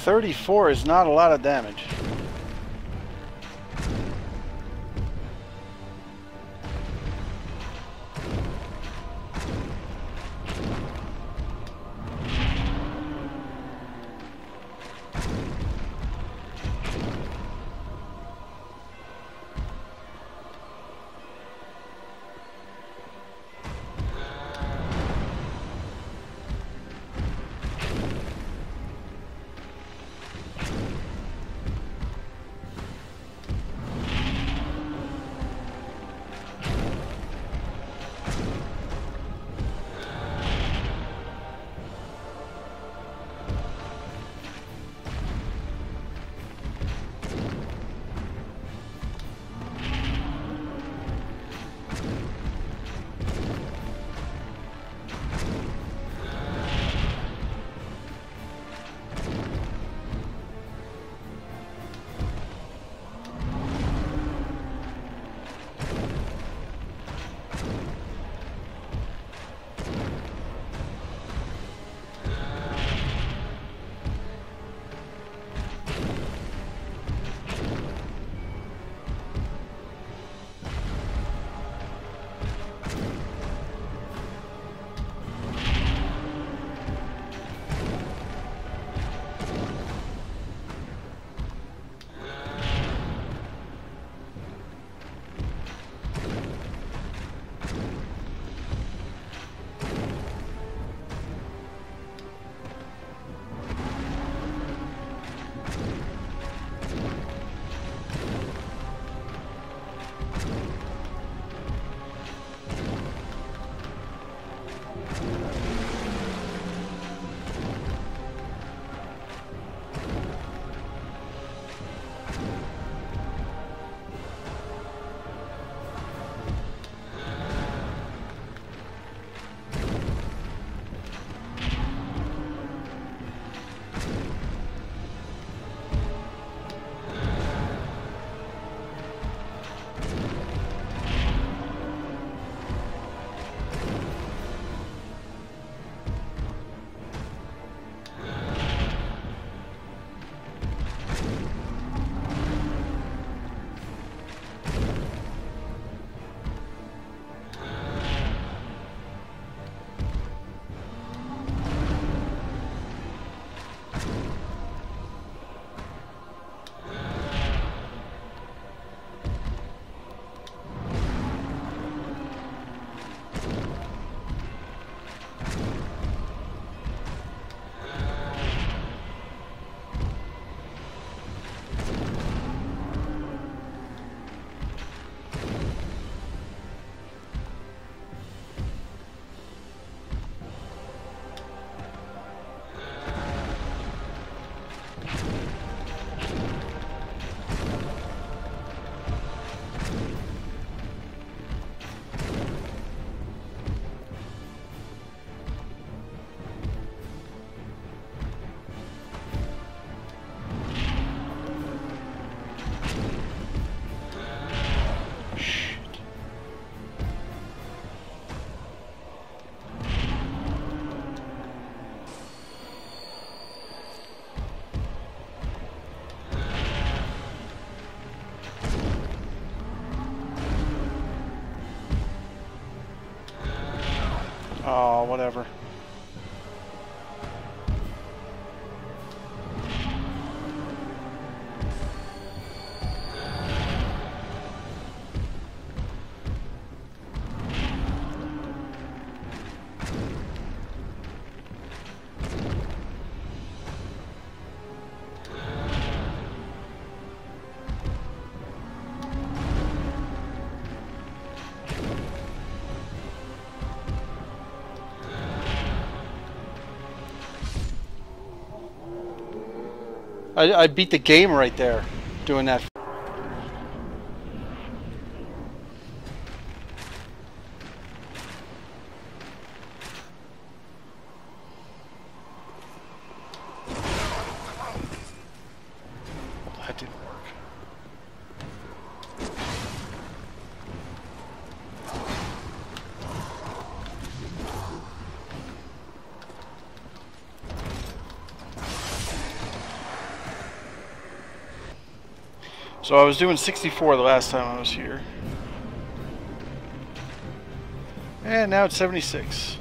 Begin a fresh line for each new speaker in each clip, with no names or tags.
34 is not a lot of damage. Oh, whatever. I beat the game right there doing that. That didn't work. So I was doing 64 the last time I was here. And now it's 76.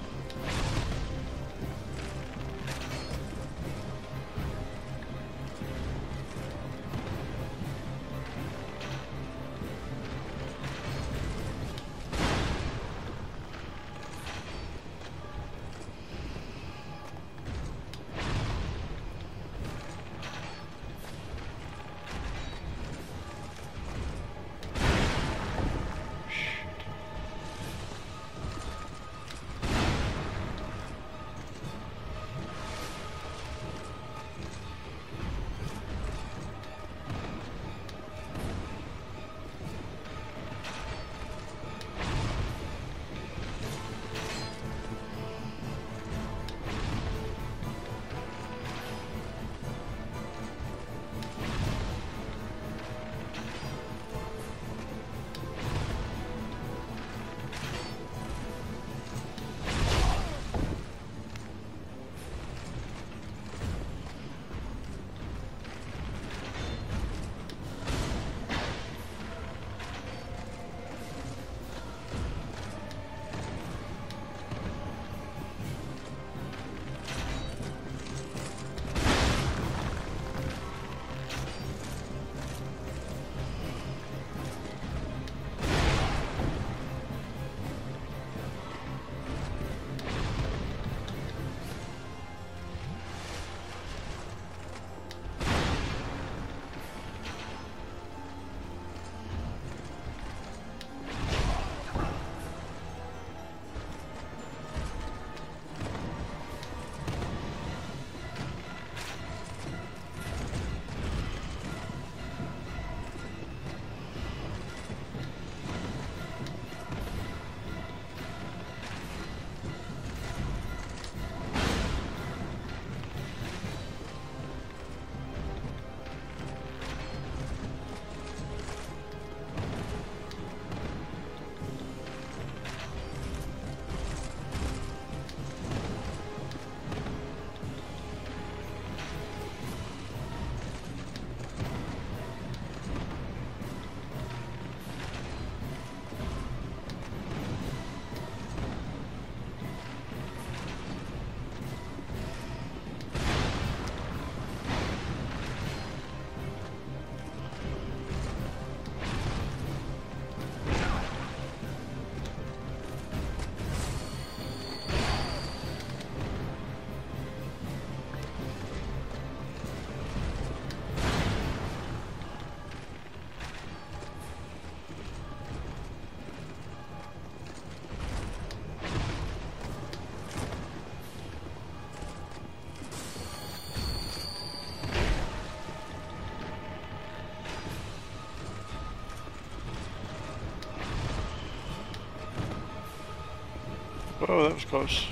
Oh, that was close.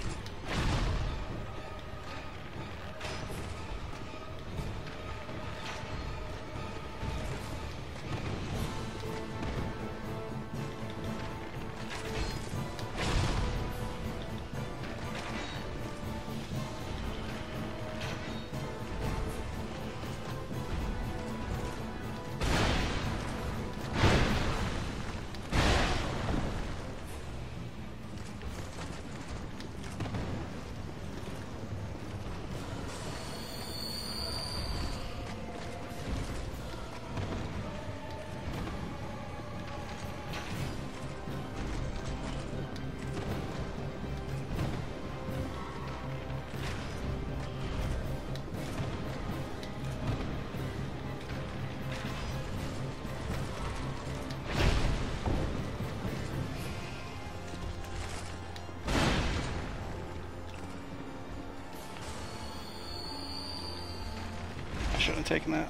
Shouldn't have taken that.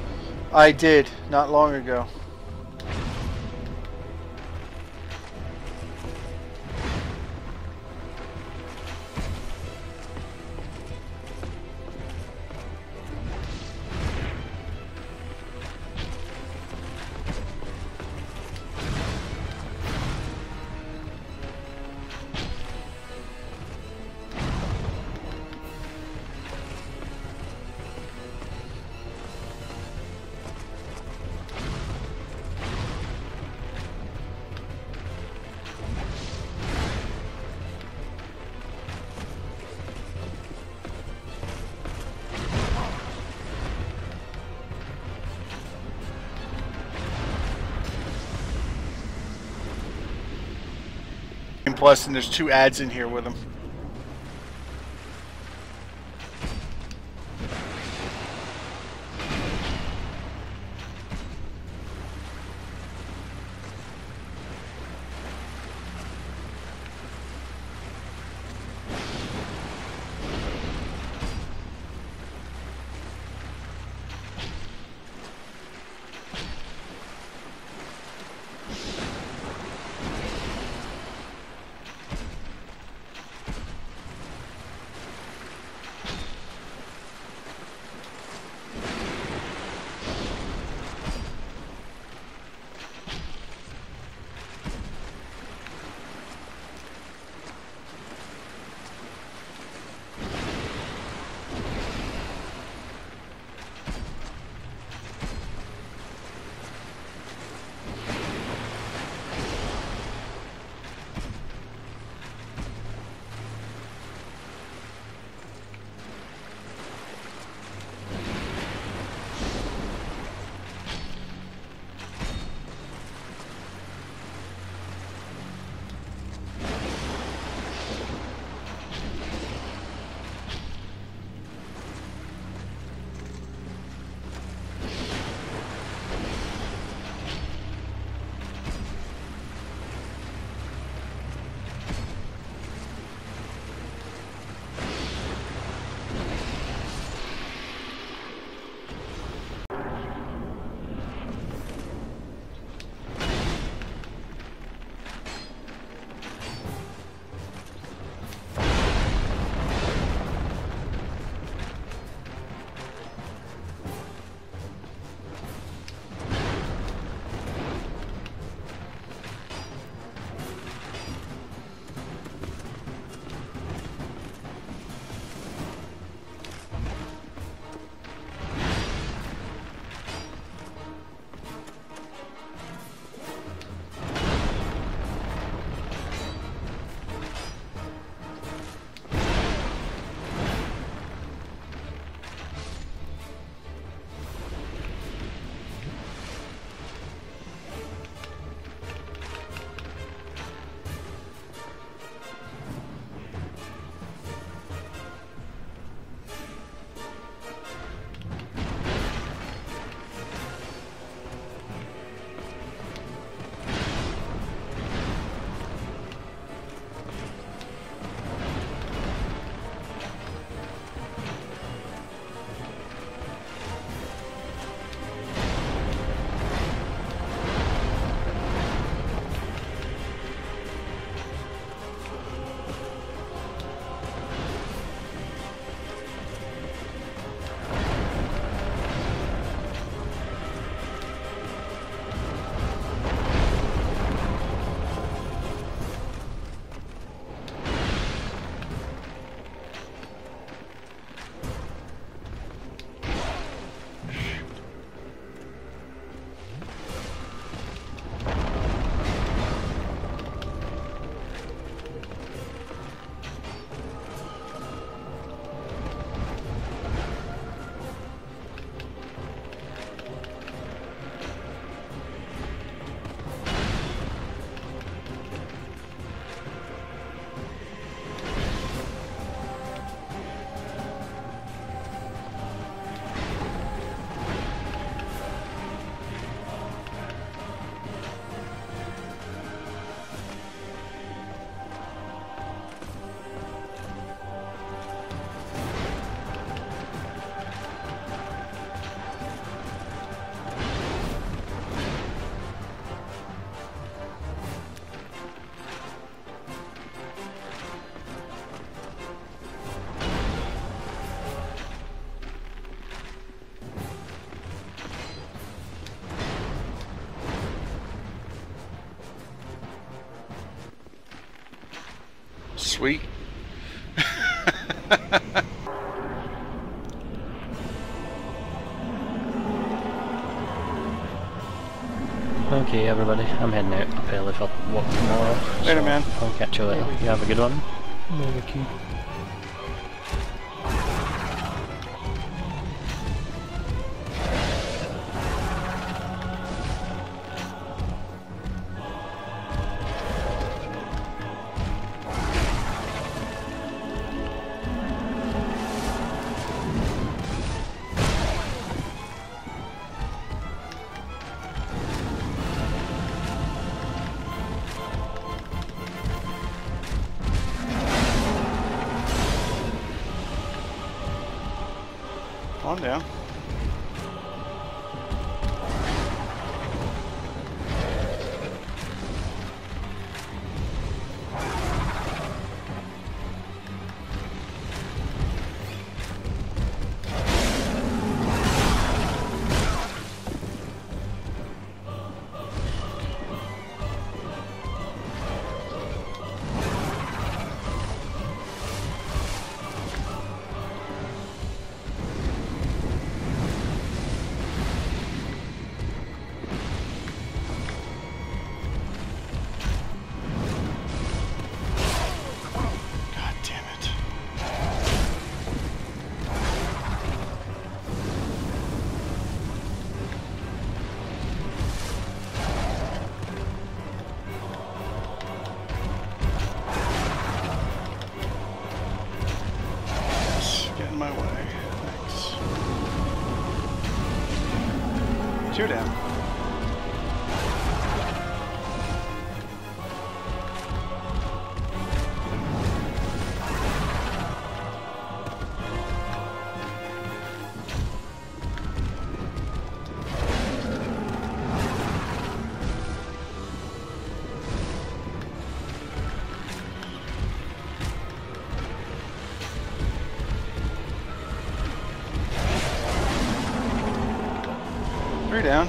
I did, not long ago. Plus, and there's 2 ads in here with them. Sweet.
Okay, everybody, I'm heading out. I'm fairly for work tomorrow.
Later, man.
I'll catch you later. You have a good one.
Later,
I'm down. My way. Thanks. 2 down. Down.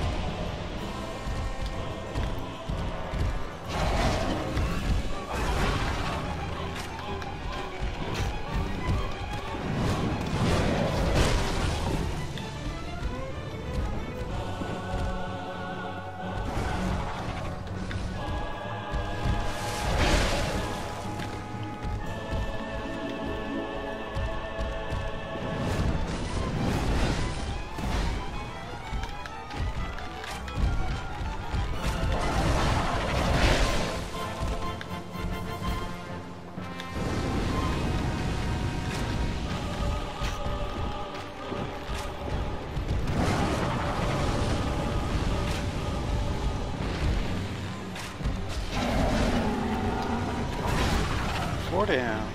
Down.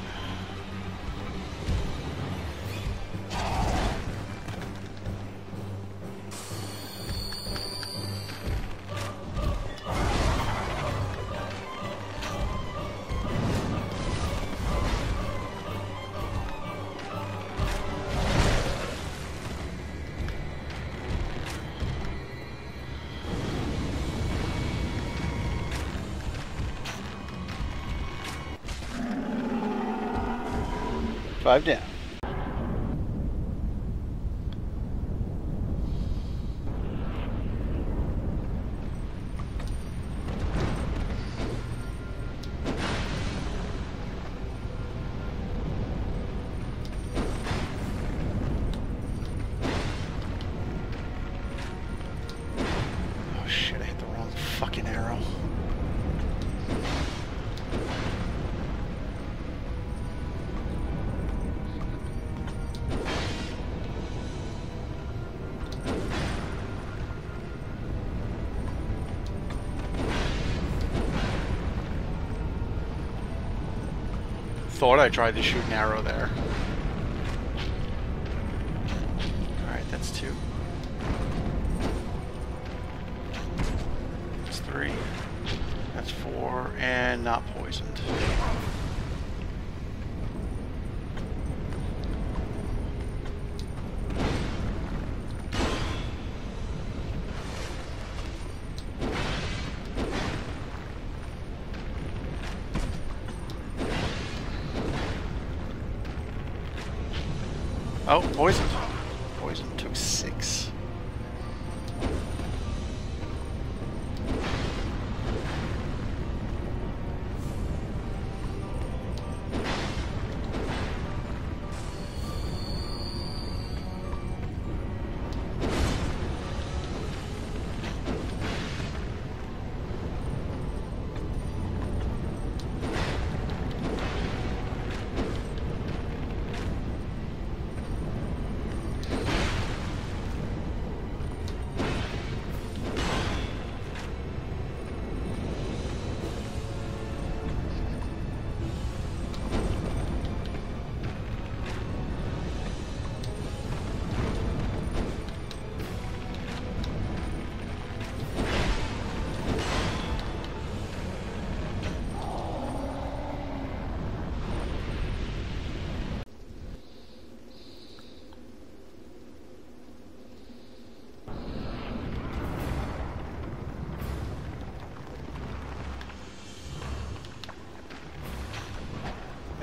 Five down. Oh shit, I hit the wrong fucking arrow. Thought I tried to shoot an arrow there. Alright, that's 2. That's 3. That's 4, and not poisoned. Oh, poisoned. Poison took 6.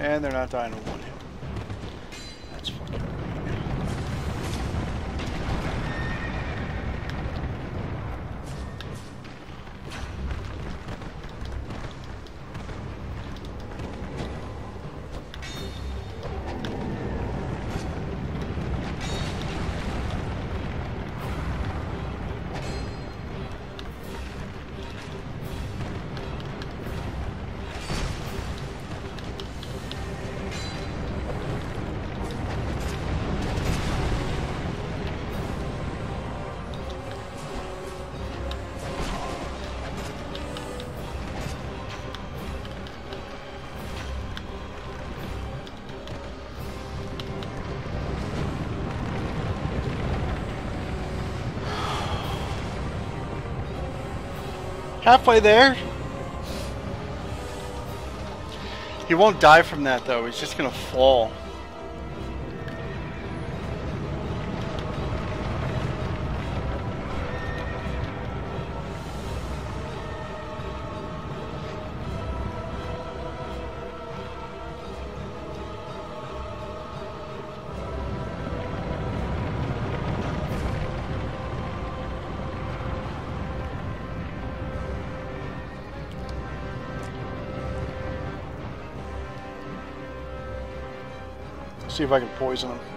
And they're not dying in one hit. That's fucking great. Halfway there. He won't die from that though, he's just gonna fall. See if I can poison him.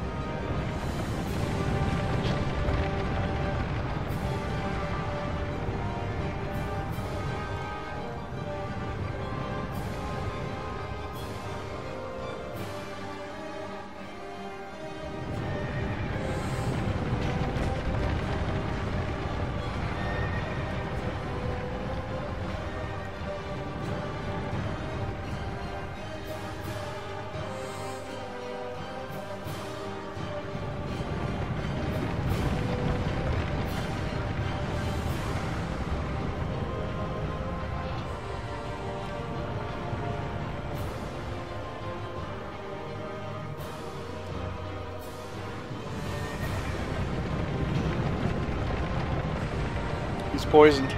He's poisoned.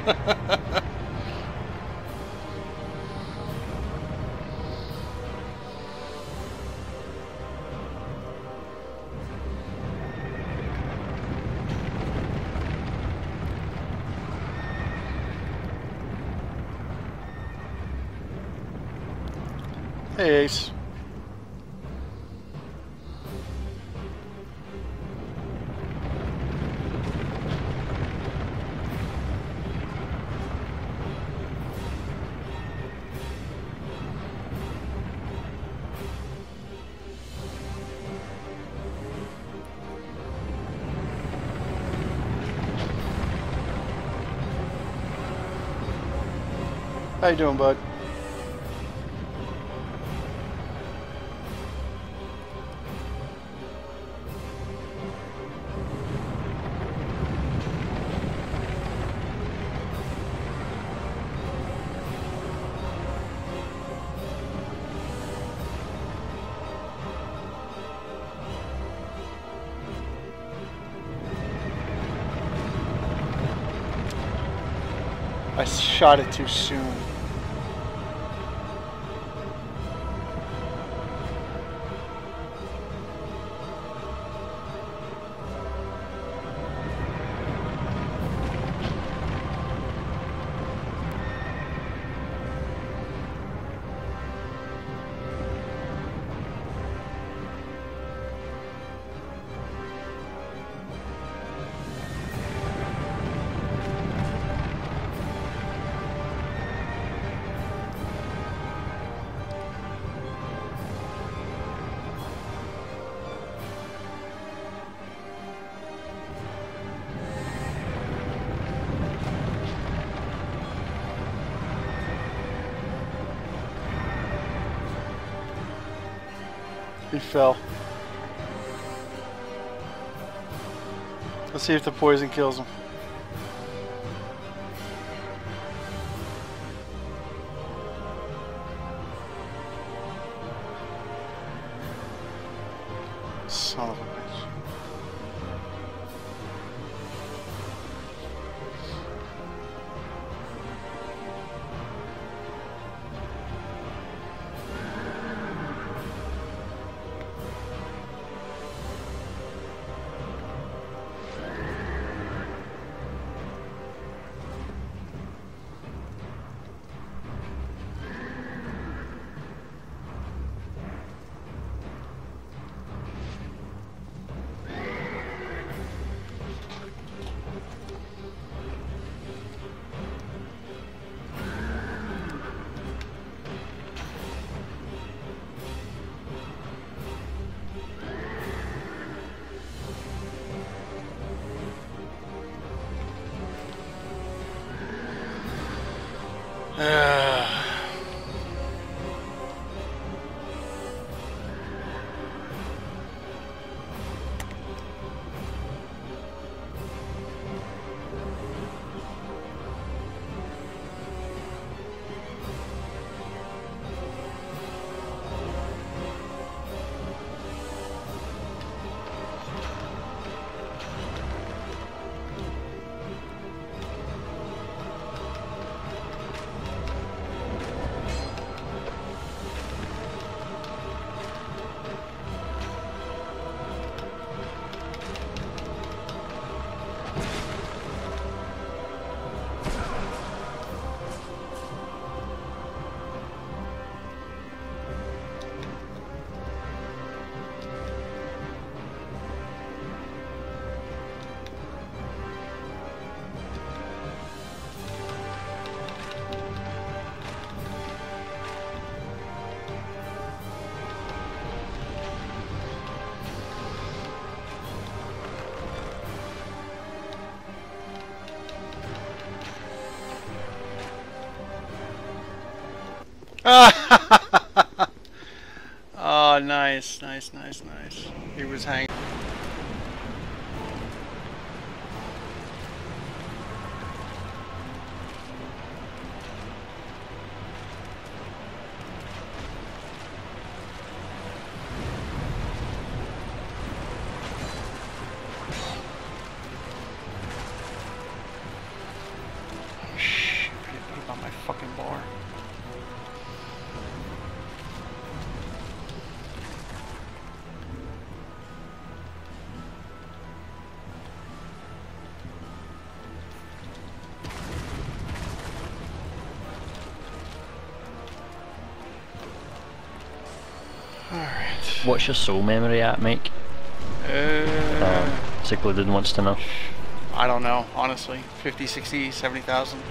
Hey, Ace. How you doing, bud? I shot it too soon. He fell. Let's see if the poison kills him. Son of a bitch. Oh, nice, nice, nice, nice. He was hanging. Shh, I didn't put him on my fucking bar. Alright.
What's your soul memory at, Mike? Secluded wants to know.
I don't know, honestly. 50, 60, 70,000.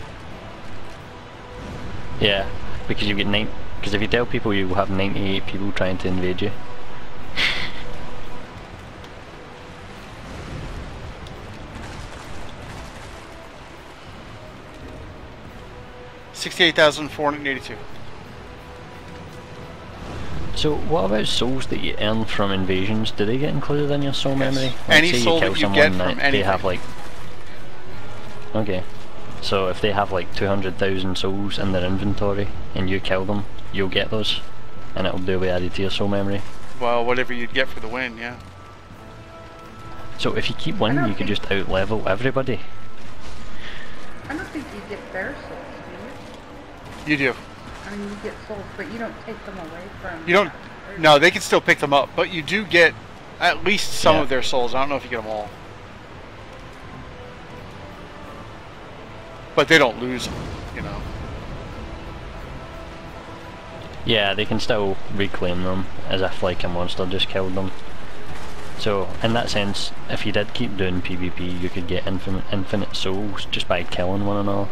Yeah, because you get because if you tell people you will have 98 people trying to invade you.
68,482.
So what about souls that you earn from invasions? Do they get included in your soul memory? Like,
Any
say
soul
kill
that you
someone
get from
they
anything.
have like... Okay. So if they have like 200,000 souls in their inventory and you kill them, you'll get those, and it'll be added to your soul memory.
Well, whatever you'd get for the win, yeah.
So if you keep winning, you could just out-level everybody.
I don't think you get their souls, do you?
You do.
I mean, you get souls, but you don't take them away from...
You don't... No, they can still pick them up, but you do get at least some of their souls. I don't know if you get them all. But they don't lose them, you know.
Yeah, they can still reclaim them as if like a monster just killed them. So in that sense, if you did keep doing PvP, you could get infinite souls just by killing one another.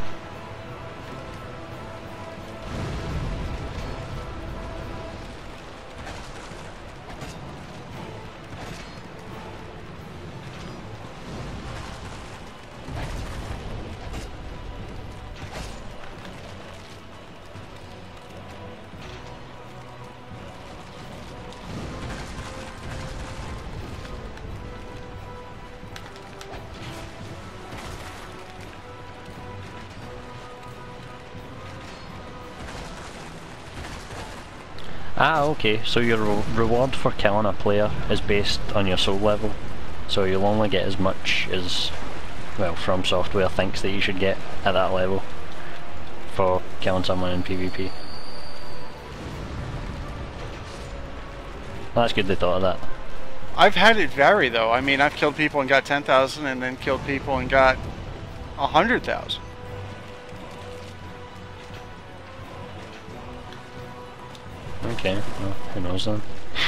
Ah, okay, so your reward for killing a player is based on your soul level, so you'll only get as much as, well, From Software thinks that you should get at that level for killing someone in PvP. Well, that's good they thought of that.
I've had it vary, though. I mean, I've killed people and got 10,000, and then killed people and got 100,000.
Okay, well, who knows then.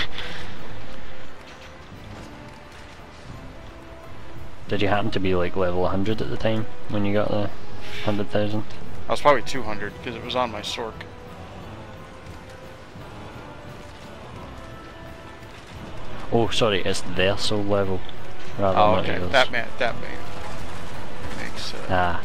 Did you happen to be like level 100 at the time when you got the 100,000?
I was probably 200 because it was on my Sork.
Oh, sorry, it's their soul level rather
Oh,
than
okay.
yours.
That makes
sense.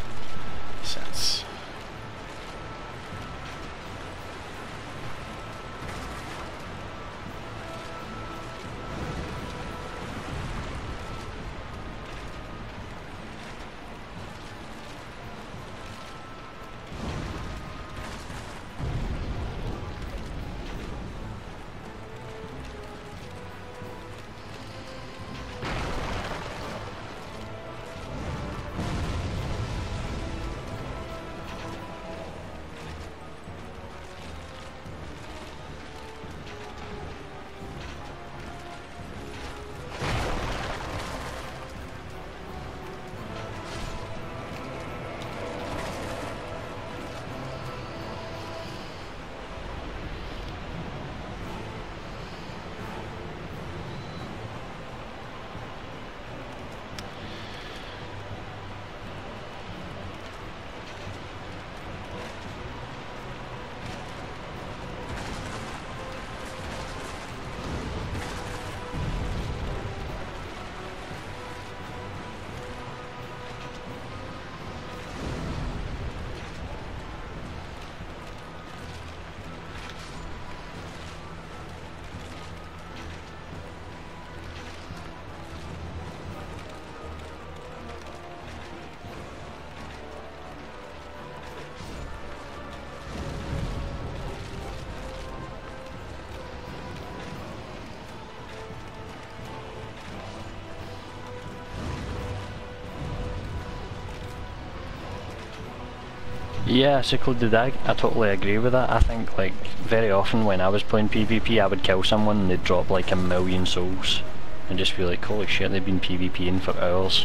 Yeah, secluded. I totally agree with that. I think like very often when I was playing PvP, I would kill someone and they'd drop like 1,000,000 souls, and just be like, holy shit, they've been PvPing for hours.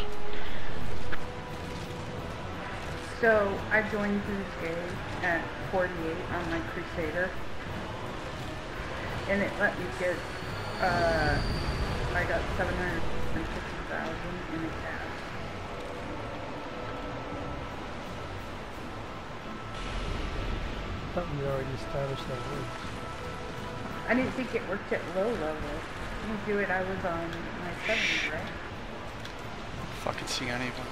So I joined this game at 48 on my Crusader, and it let me get, I got 750,000 in a cash.
I thought we already established that works.
I didn't think it worked at low level. You do it, I was on my 70, right?
Fucking see any of them.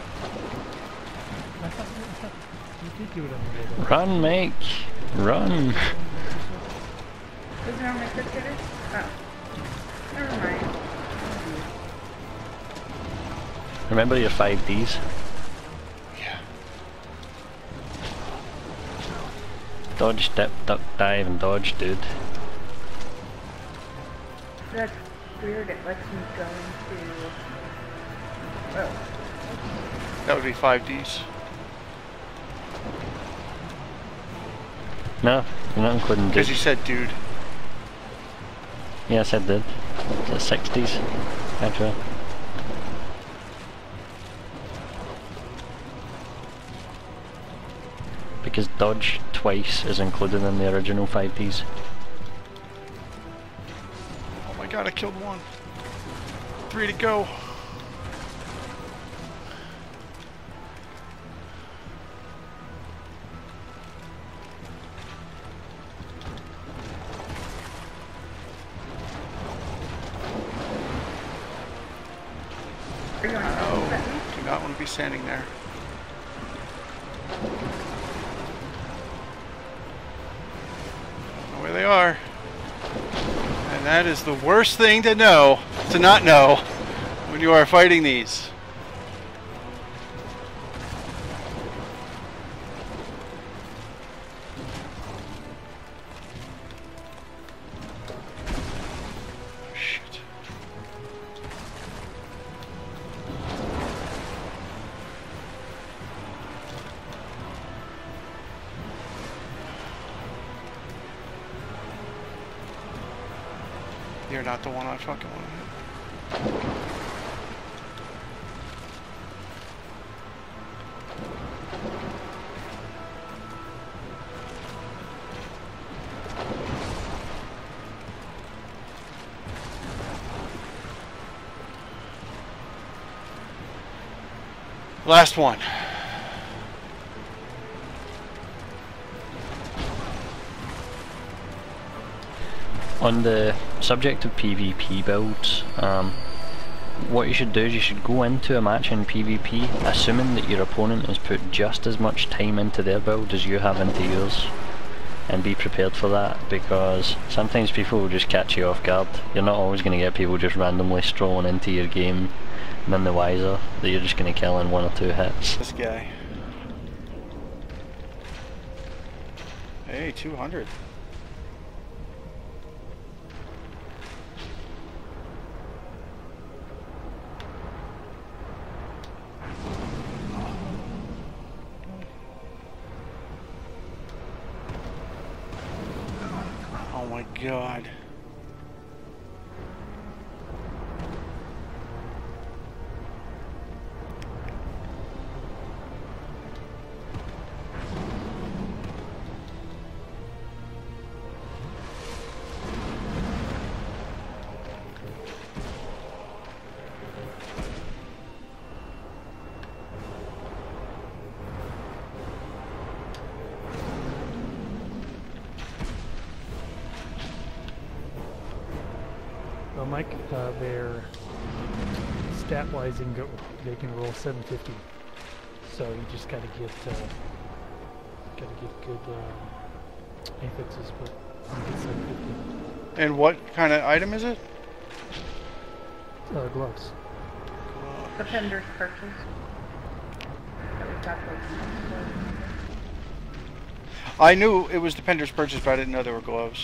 I thought you did do it on the low level.
Run, Mike! Run!
Isn't it on my Crusader? Oh. Never mind.
Remember your 5Ds?
Yeah.
Dodge, dip, duck, dive, and dodge, dude.
That's weird, it lets me go into... Oh.
That would be 5Ds.
No, you're not including dude.
Because you said dude.
Yes, I did. It's the 60s, actually. Because dodge twice is included in the original 5Ds.
Oh my god, I killed one. 3 to go.
Are you on
Oh, do not want to be standing there. Know where they are. And that is the worst thing to know, to not know, when you are fighting these. Shit. You're not the one I fucking want to hit. Last one.
On the subject of PvP builds, what you should do is you should go into a match in PvP assuming that your opponent has put just as much time into their build as you have into yours, and be prepared for that, because sometimes people will just catch you off guard. You're not always going to get people just randomly strolling into your game none the wiser that you're just going to kill in 1 or 2 hits.
This guy. Hey, 200. Oh my god.
Well, Mike, their stat-wise, they can roll 750. So you just gotta get good affixes, but you get 750.
And what kind of item is it?
Gloves.
The Pender's purchase. That we got those.
I knew it was the Pender's purchase, but I didn't know there were gloves.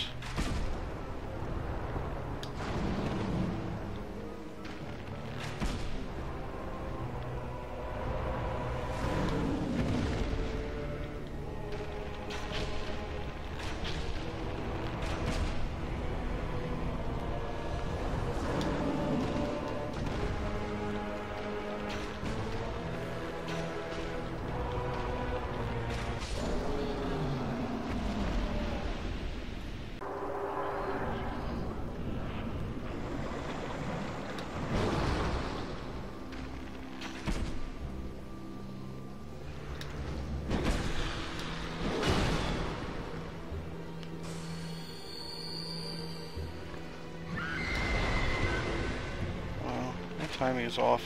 timing is off.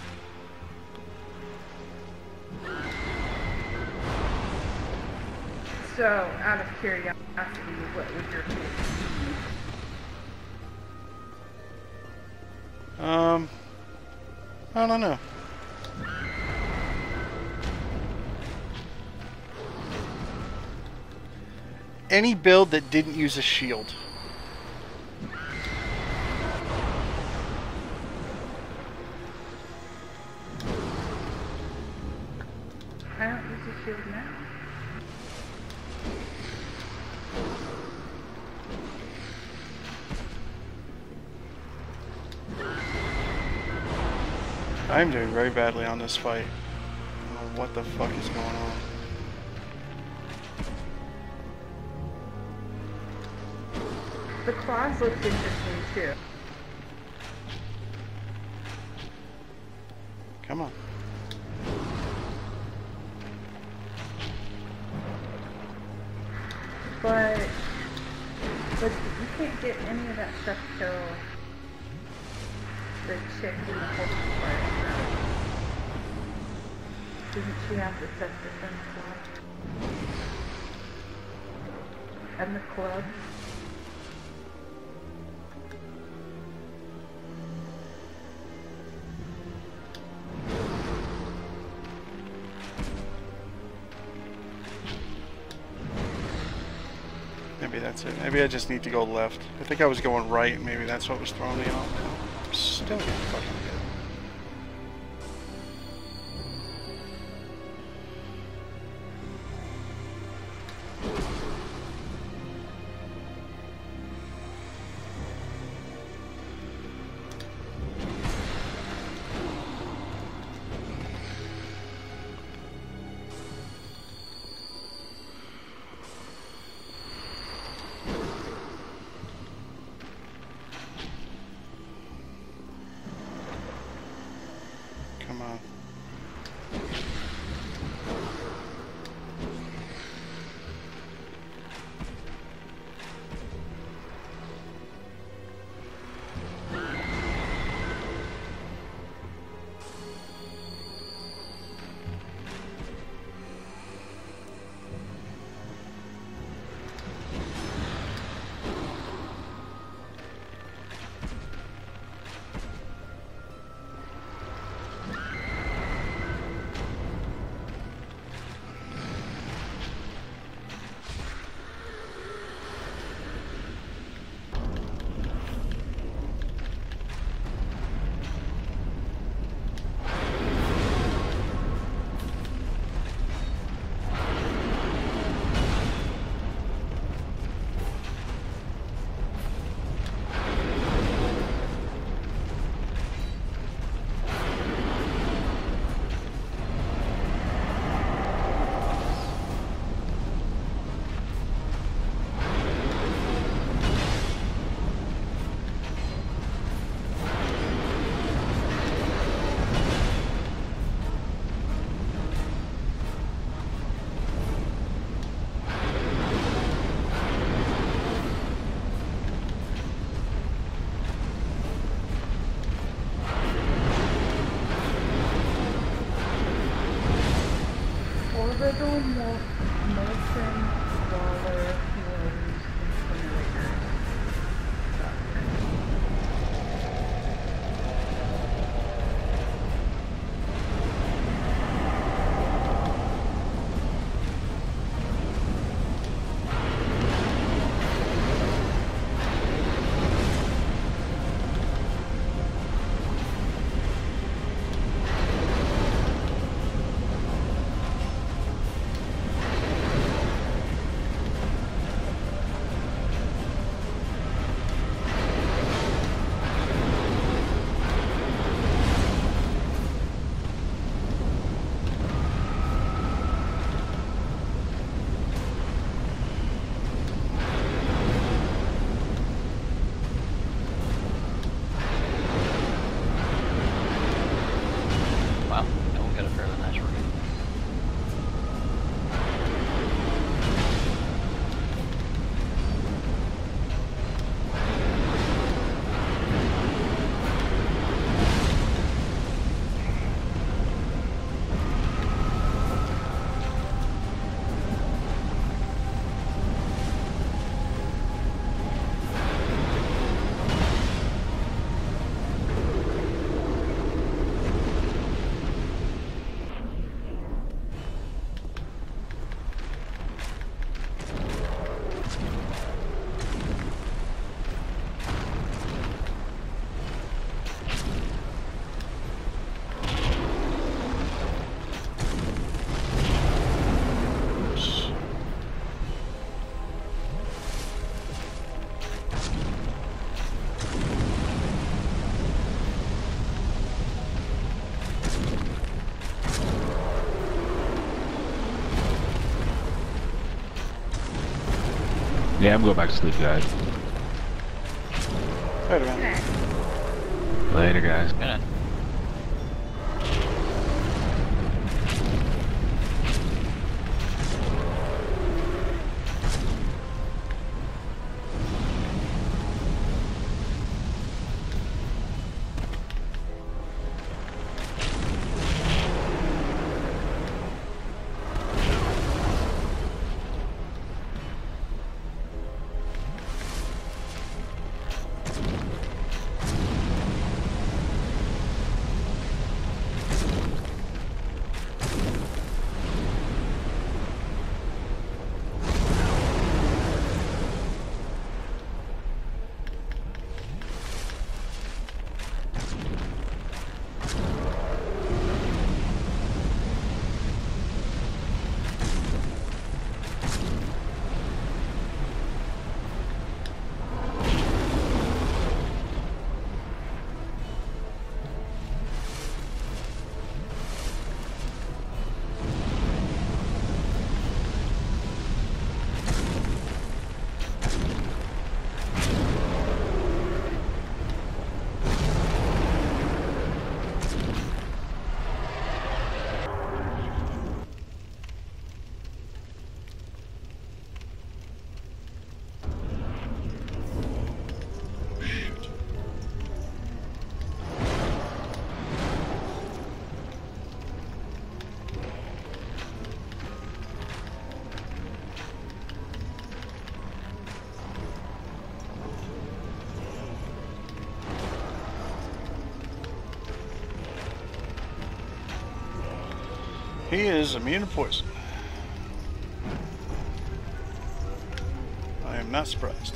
So, out of curiosity, what was your pick?
I don't know. Any build that didn't use a shield.
I don't use a shield now.
I'm doing very badly on this fight. I don't know what the fuck is going on.
The claws looks interesting too.
Come on.
But you can't get any of that stuff till the chick in the whole part. Doesn't she have to set this in claw? And the club?
Maybe that's it. Maybe I just need to go left. I think I was going right. Maybe that's what was throwing me off. I'm still getting fucking hit. Come on.
Orbital molten waller flows incinerators.
Yeah, I'm going back to sleep, guys.
Wait a minute.
Later, guys.
Good.
He is immune to poison. I am not surprised.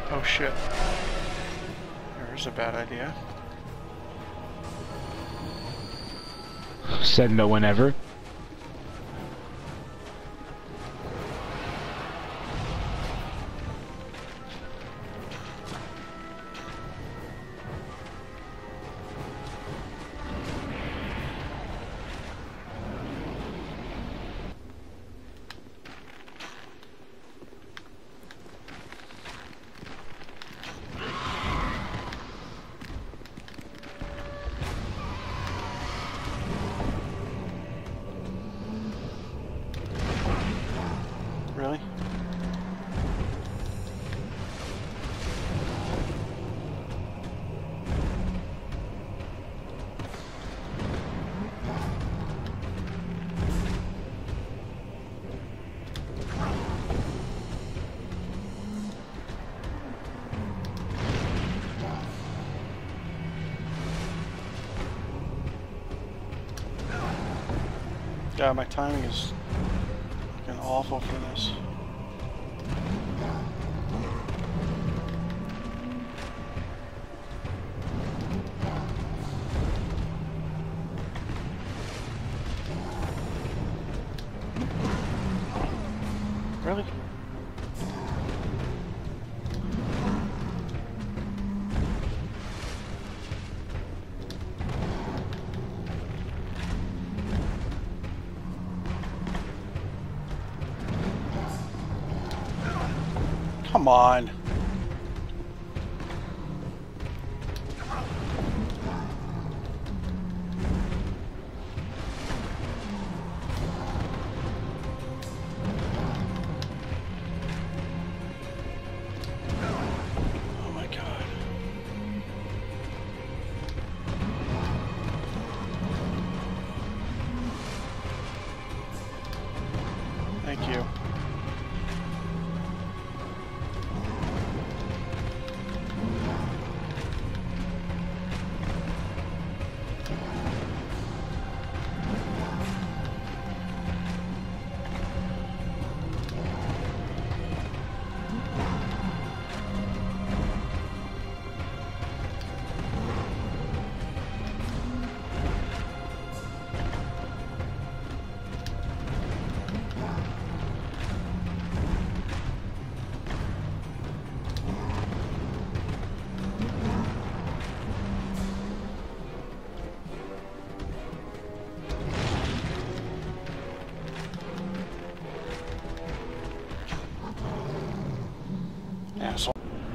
Oh shit. There's a bad idea.
Said no one ever.
Really? God, my timing is fucking awful for this. Really? Come on. Oh my God. Thank you. Asshole.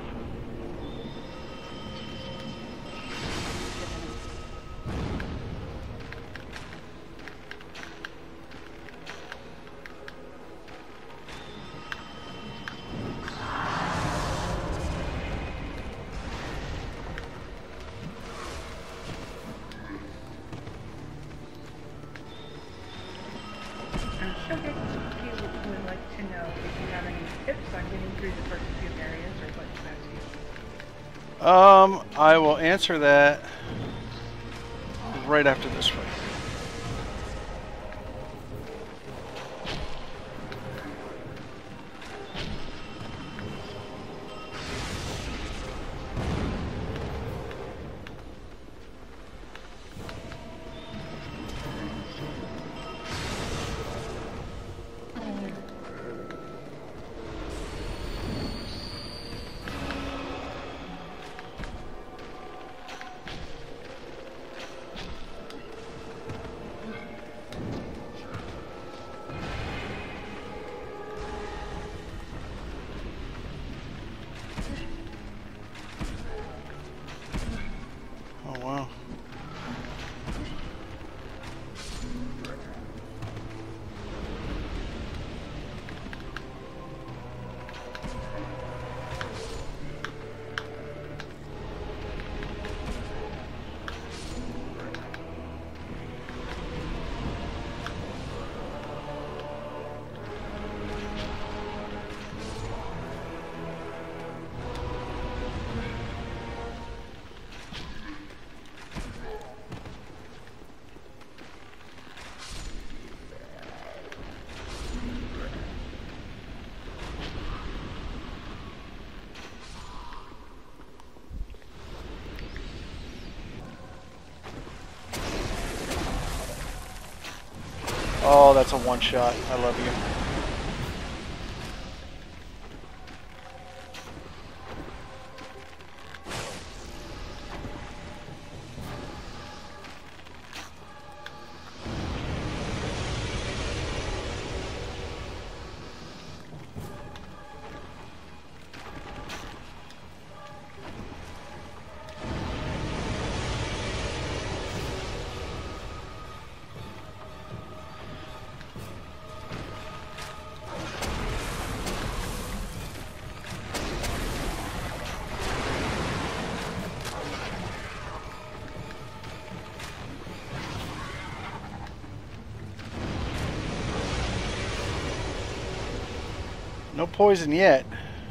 I'm sure that you would like to know if you have any tips on getting through the first few areas or what's best to you.
I will answer that right after this fight. Oh, that's a one shot. I love you. No poison yet.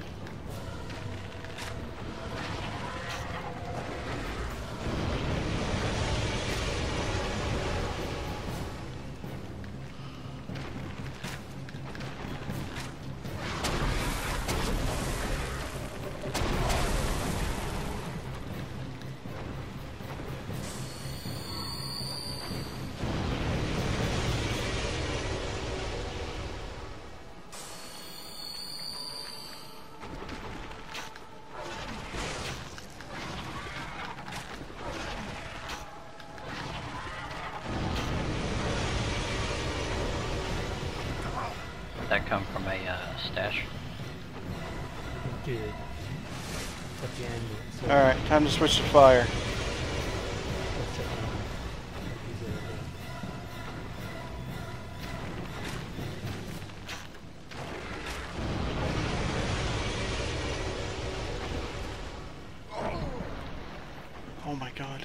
That come from a stash.
It did. At the end. So
Alright, time to switch to fire.
that's it. He's there,
Oh my god.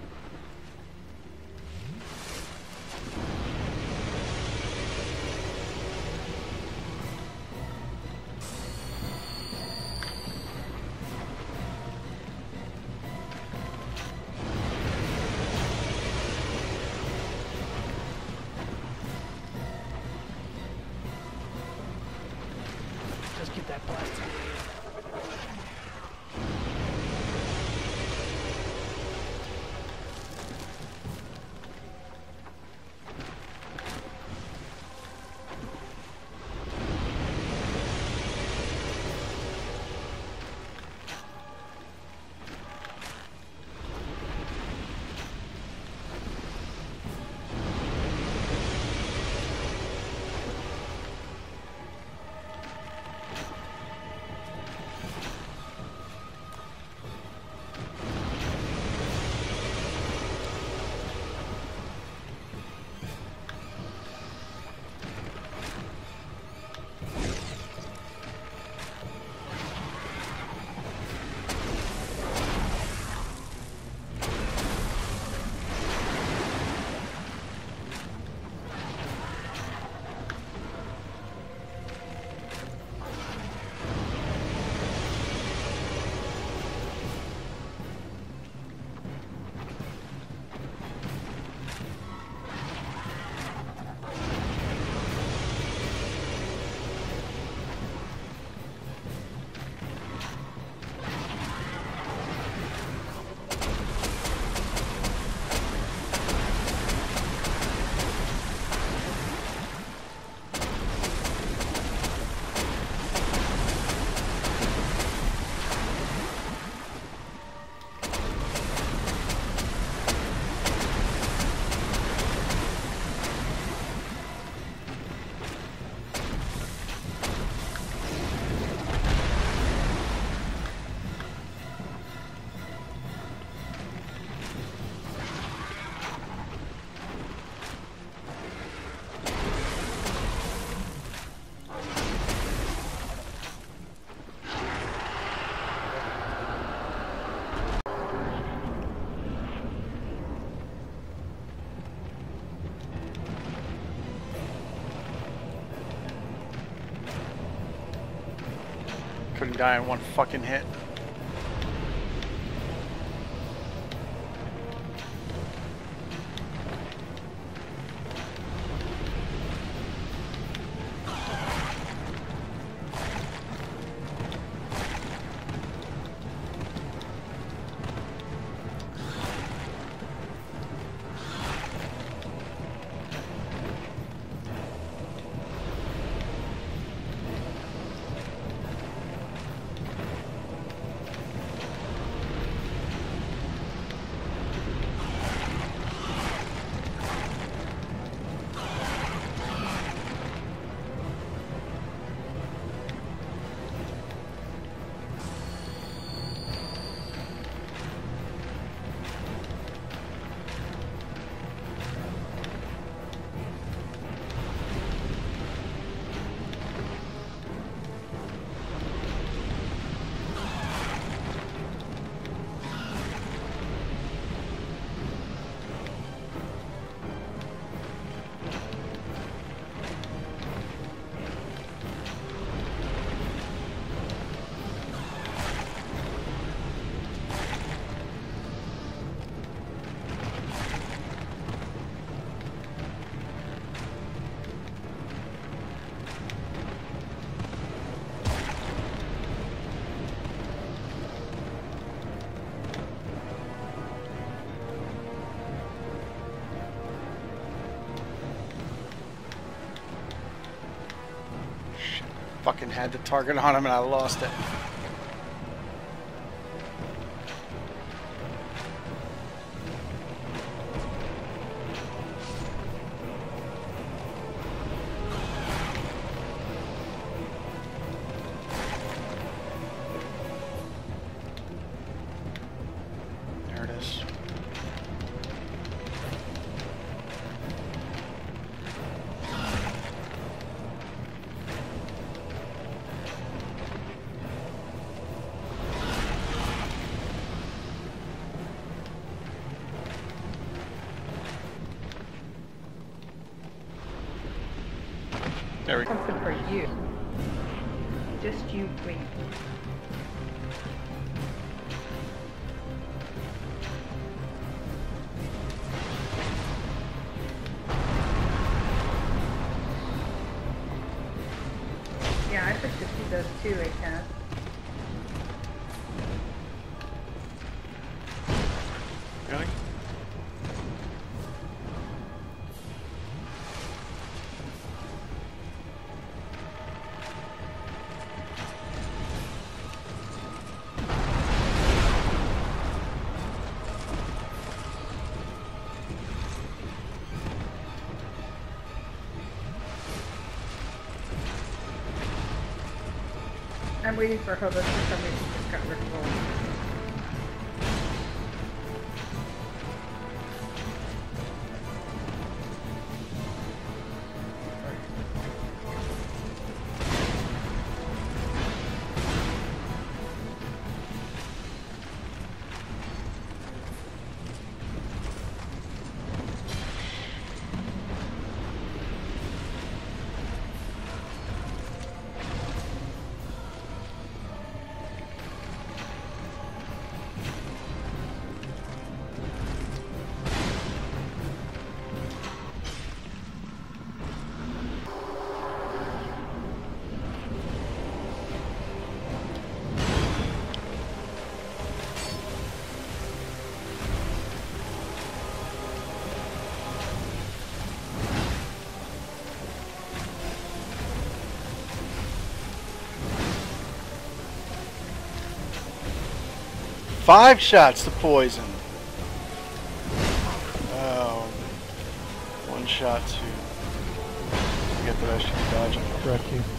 Just get that blast.
Couldn't die in one fucking hit. Fucking had the target on him and I lost it. There it is. There we go.
Something for you. Just you wait. Yeah, I put 50 those too, I can.
Really?
I'm waiting for Hobos for some reason just got rid of roll.
Five shots to poison. Oh, one shot to get the rest of you dodging.
Wreck you.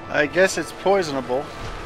I guess it's poisonable.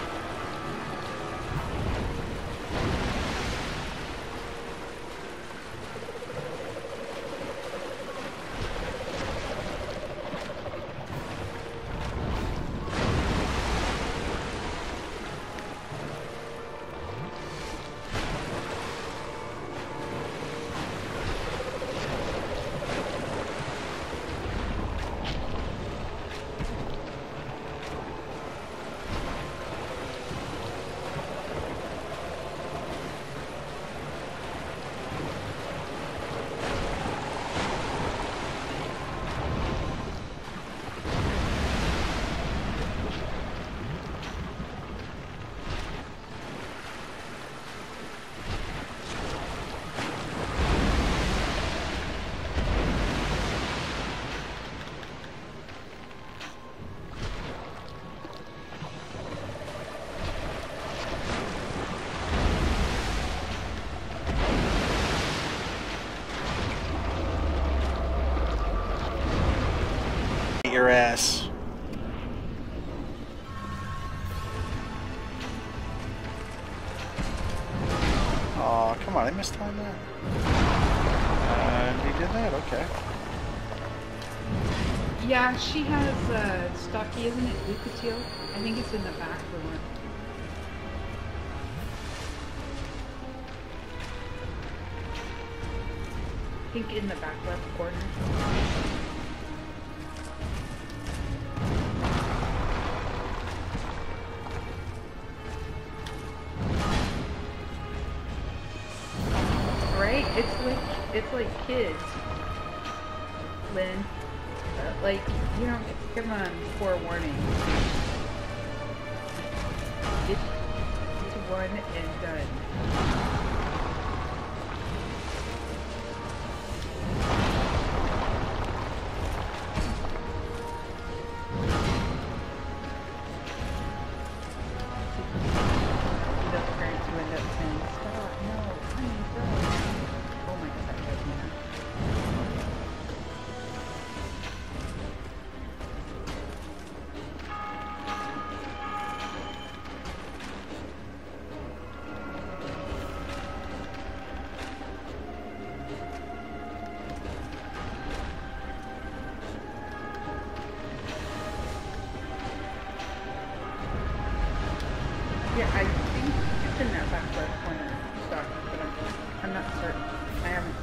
Your ass. Oh, come on, I mistimed that. He did that? Okay.
Yeah, she has stocky, isn't it? Lucatiel? I think it's in the back room. I think in the back left corner. Right? It's like kids, Lynn. Like, you don't get to give them forewarning. It's one and done. Those parents who end up saying, "Stop, no, honey, don't." Oh my god, that drives me nuts. Yeah, I think it's in that back left corner stock, but I'm not certain. I haven't.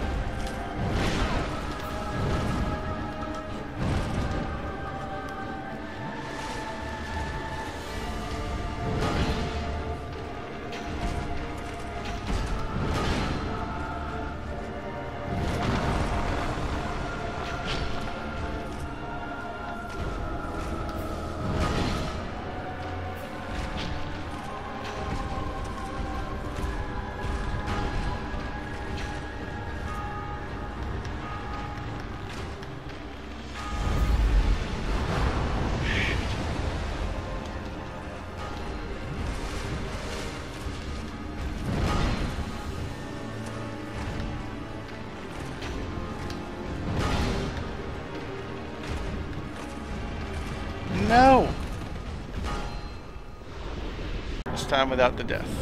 No! This time without the death.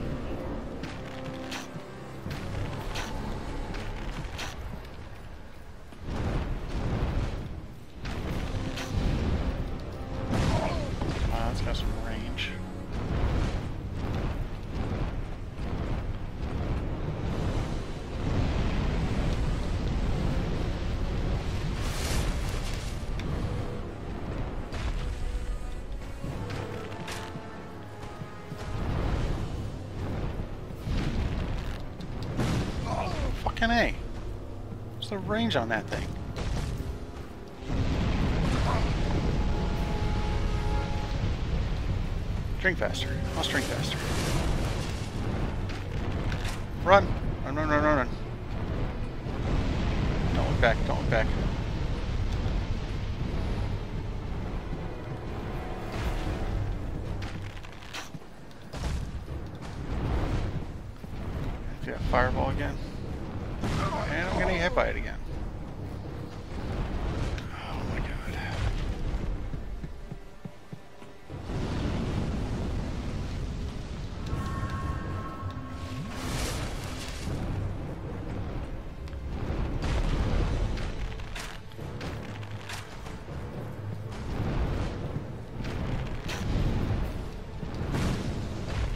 Wow, it's got some range. Fucking A. What's the range on that thing? Drink faster. Let's drink faster. Run! Run, run, run, run, run. Don't look back, don't look back. Yeah, fireball again. And I'm getting hit by it again. Oh my god.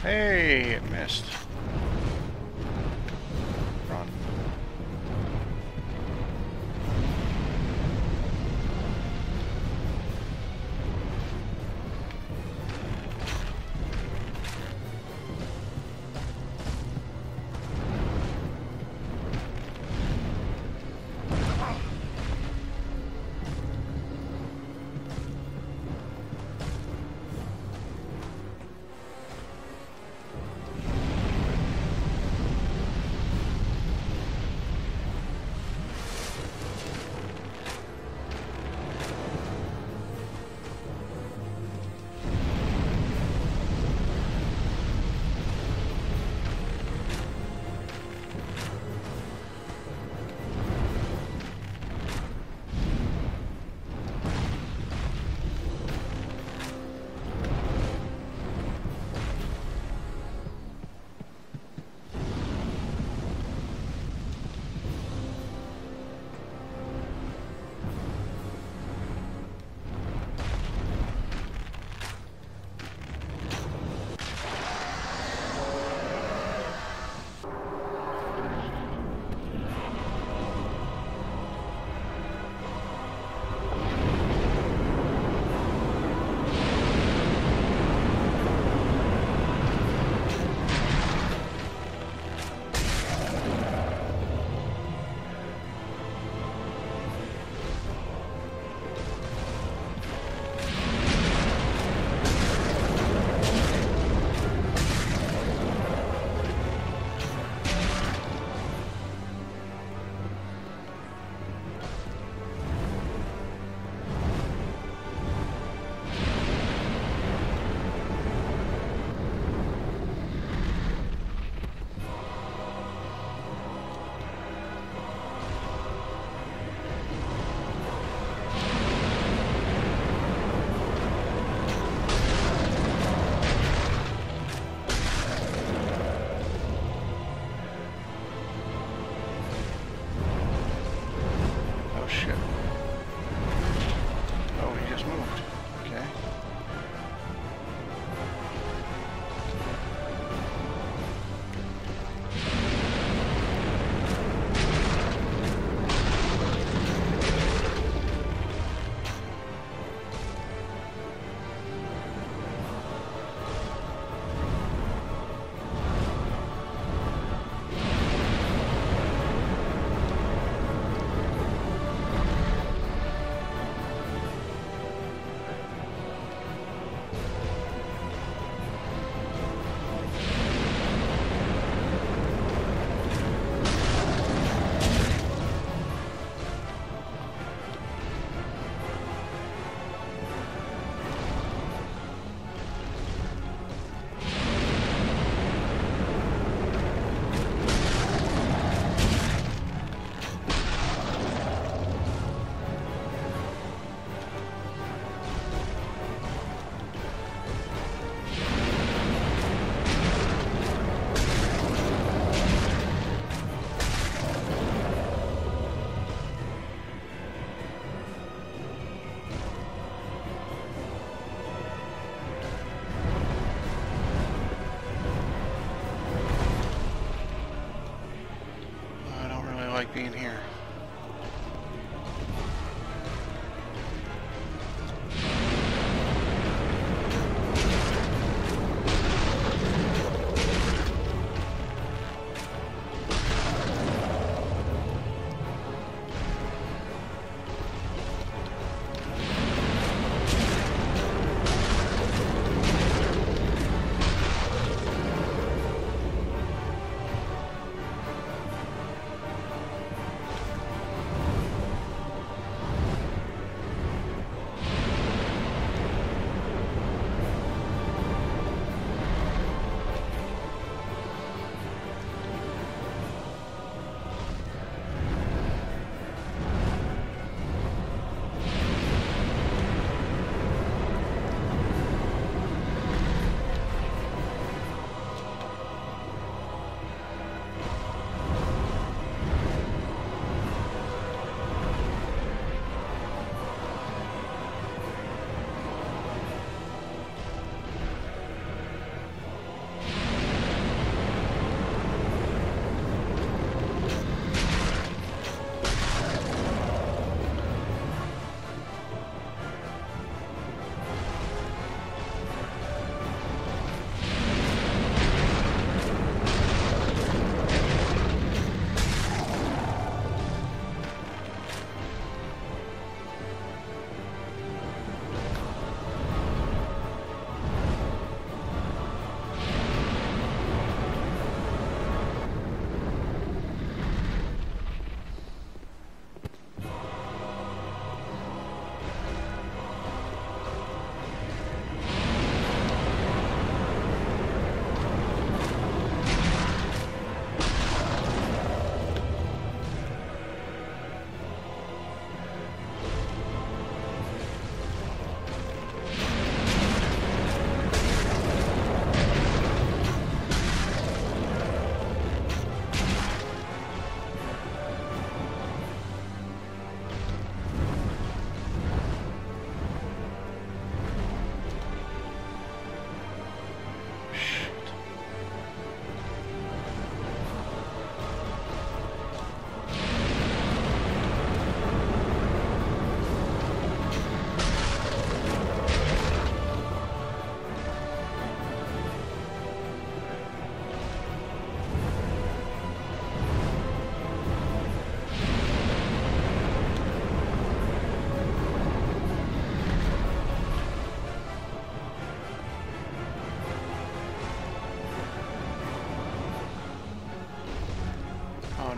Hey, it missed. Run.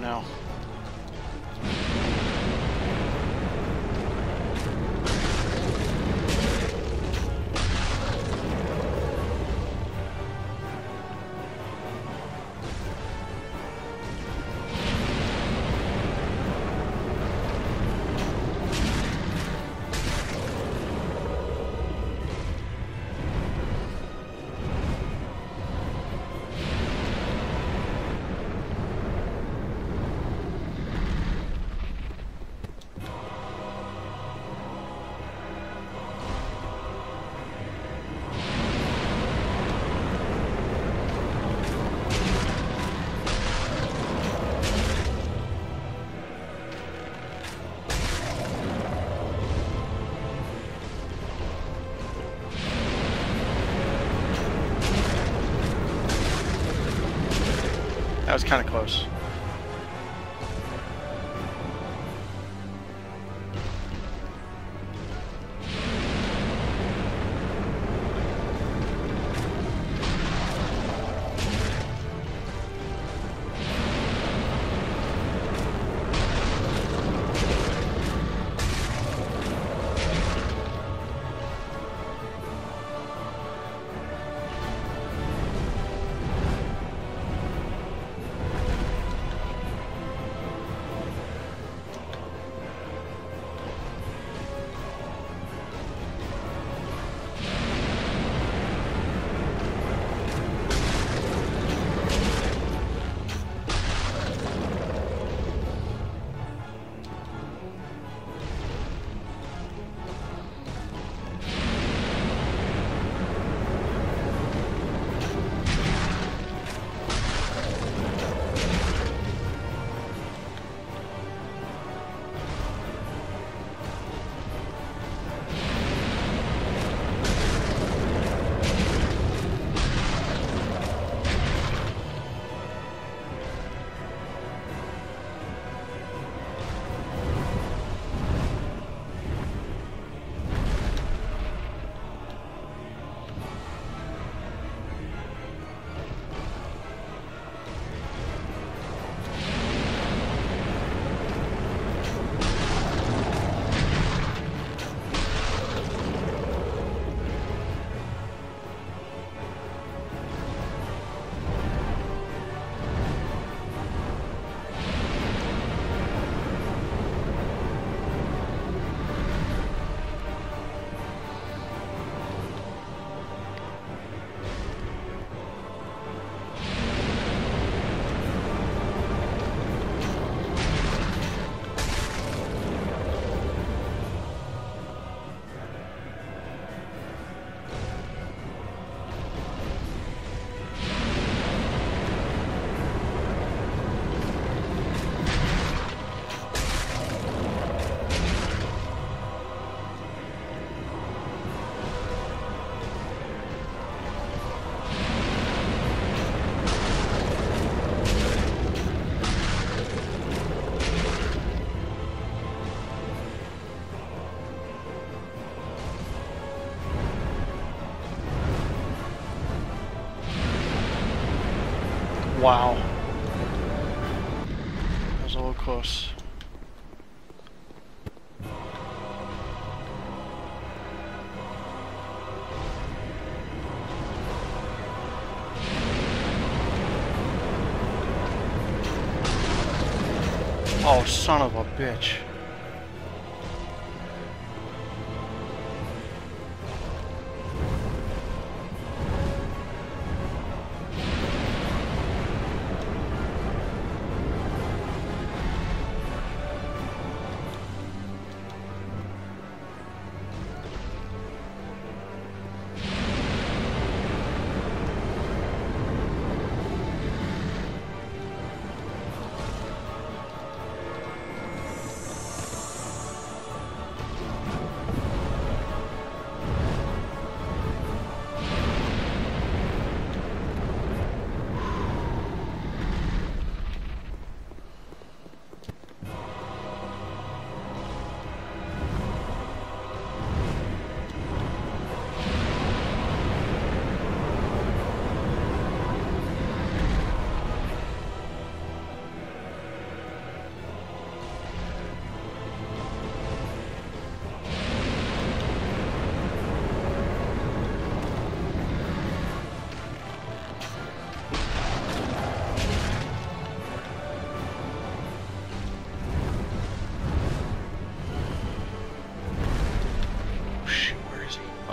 now. That was kind of close. Wow. That was a little close. Oh, son of a bitch.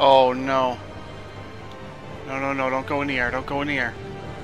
Oh no. No, no, no, don't go in the air, don't go in the air.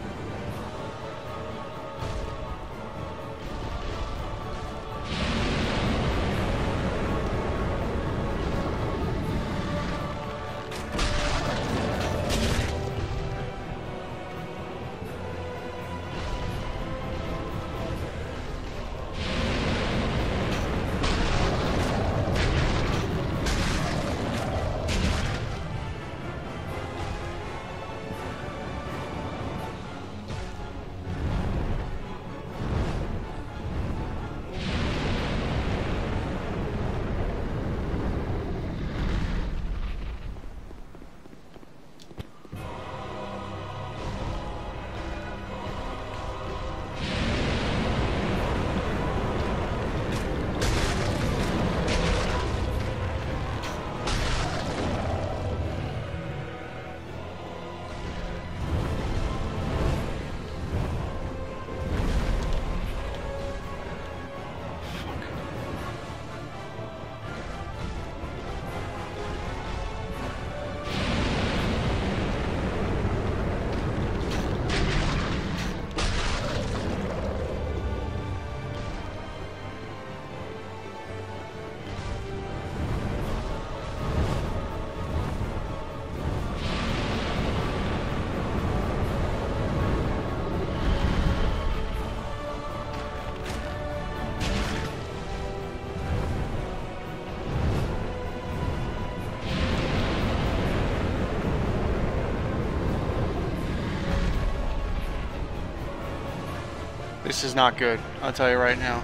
This is not good, I'll tell you right now.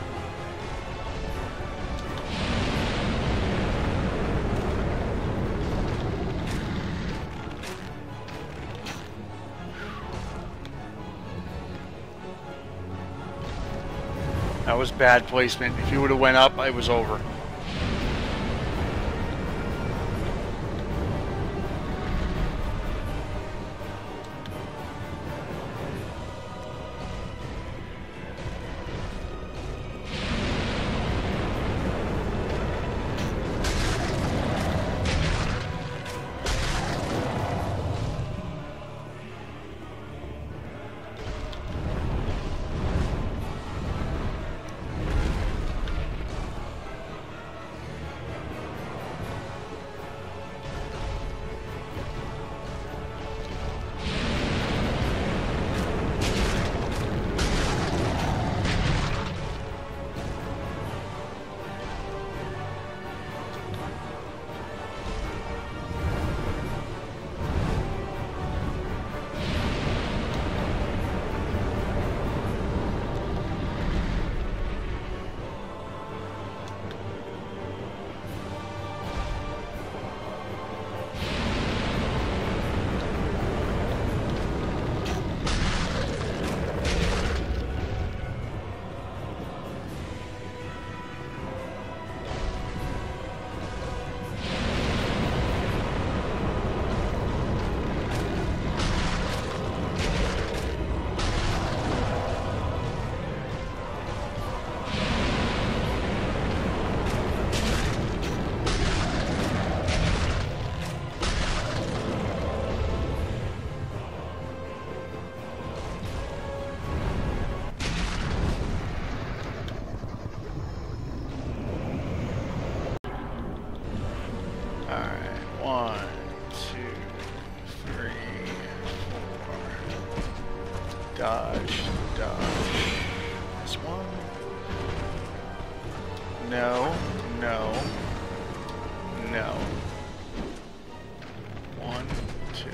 That was bad placement. If you would have went up, it was over. Dodge, dodge. This one. No, no, no. 1, 2.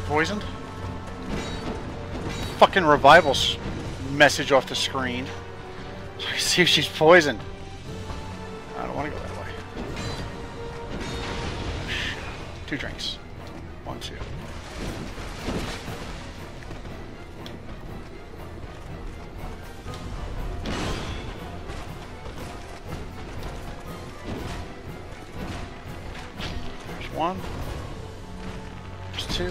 poisoned? Fucking revival message off the screen. See if she's poisoned. I don't want to go that way. Oh, shit. 2 drinks. 1, 2. There's 1. There's 2.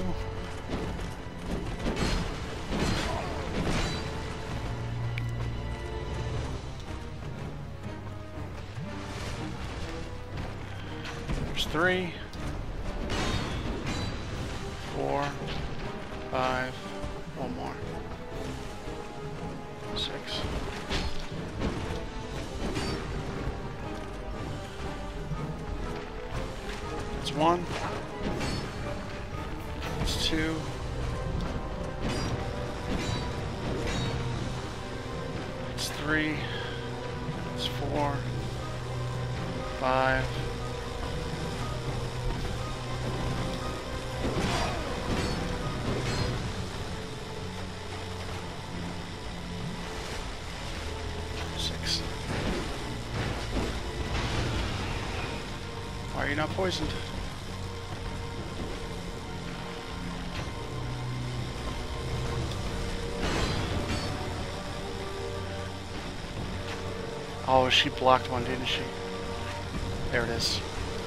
There's 3, 4, 5, 1 more. 6. That's 1. That's 2. That's 3. That's 4, 5. Why are you not poisoned? Oh, she blocked one, didn't she? There it is.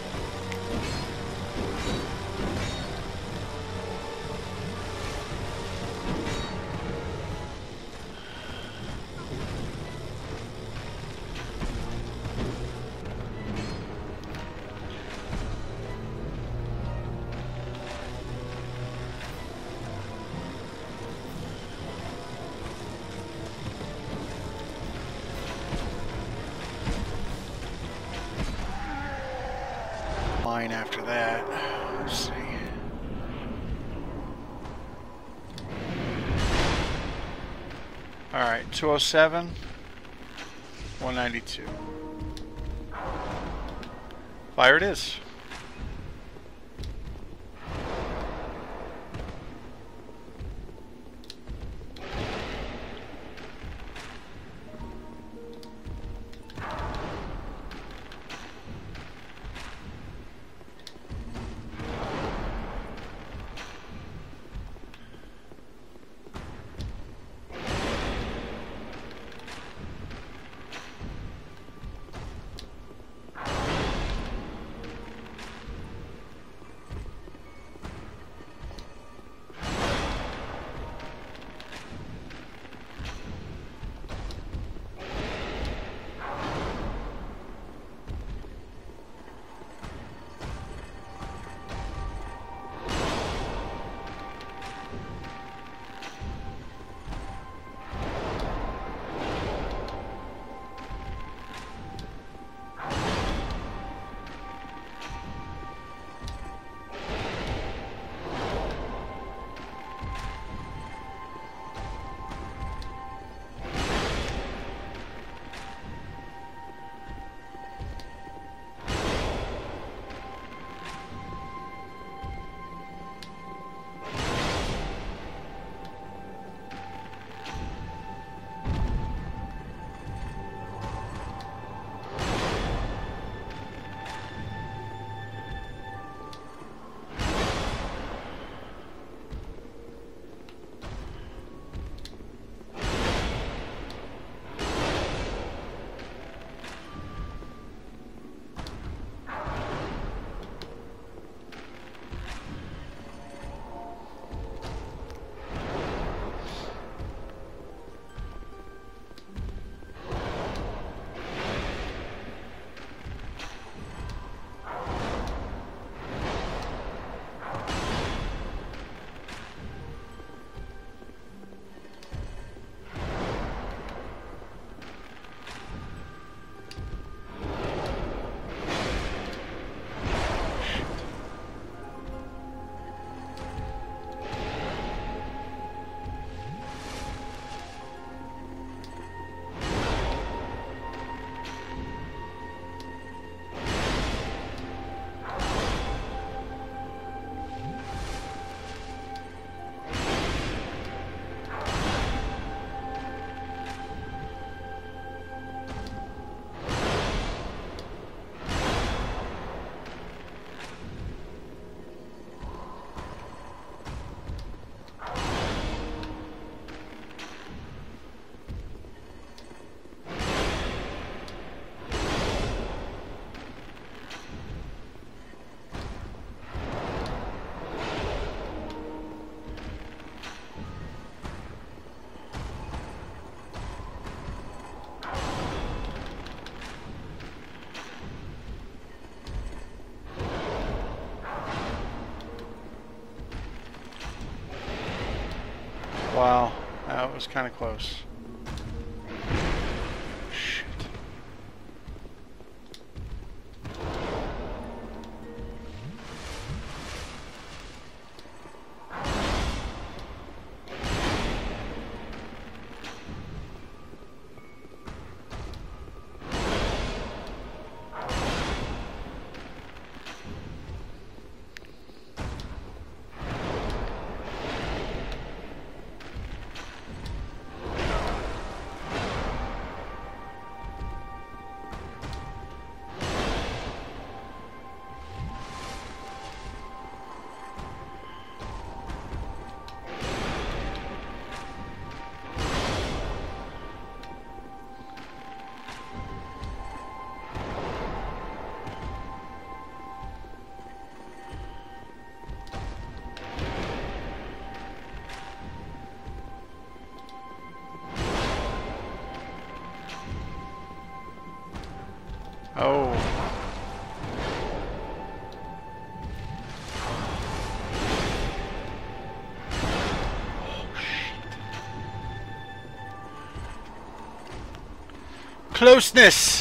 After that, let's see. All right, 207, 192. Fire it is. Wow, that was kind of close. Shit. Oh. Closeness.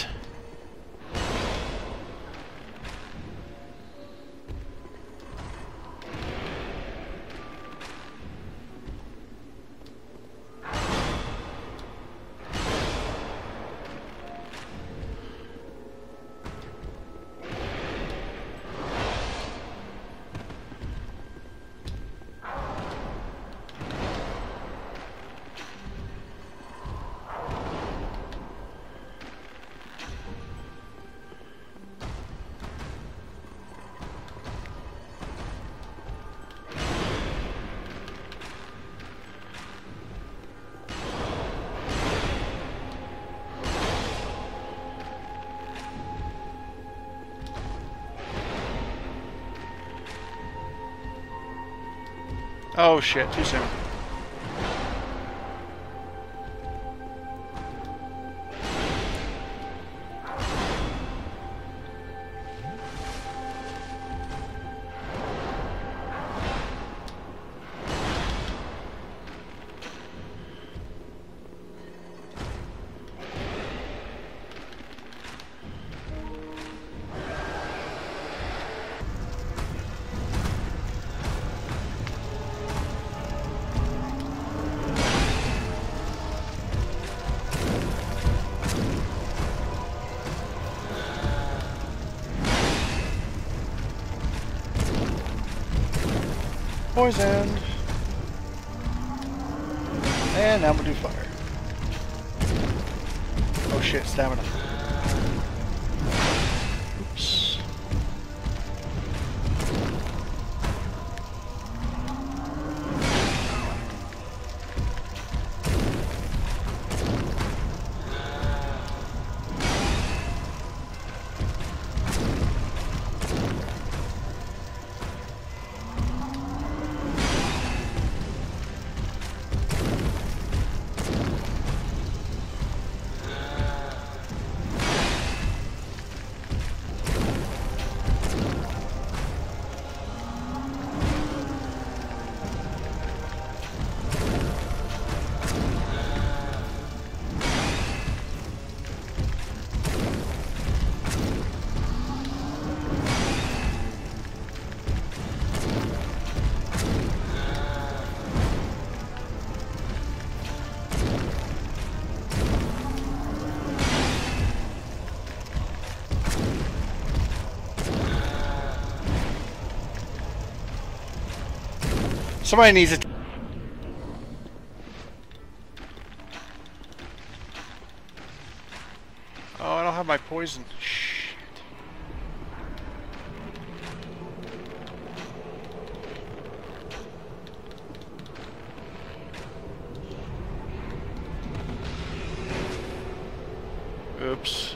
Oh shit, too soon. Poisoned. And now we'll do fire. Oh shit, stamina. Oops. Somebody needs it. Oh, I don't have my poison. Shit. Oops.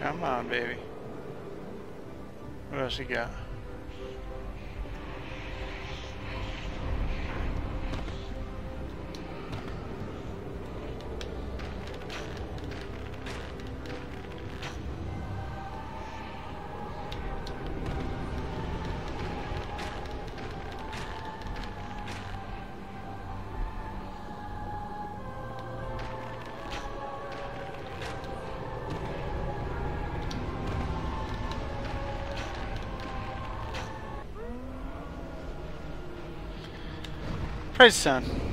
Come on, baby. What else you got? Praise the sun.